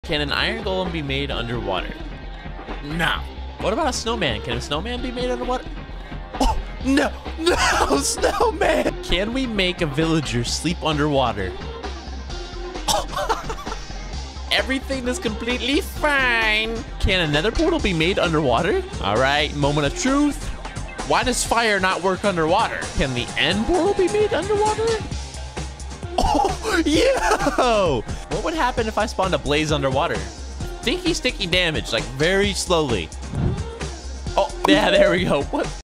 Can an iron golem be made underwater? No. What about a snowman? Can a snowman be made underwater? Oh, no, no, snowman. Can we make a villager sleep underwater? Everything is completely fine. Can a nether portal be made underwater? All right, moment of truth. Why does fire not work underwater? Can the end portal be made underwater? Oh, yo! What would happen if I spawned a blaze underwater? Sticky damage, like very slowly. Oh, yeah, there we go. What?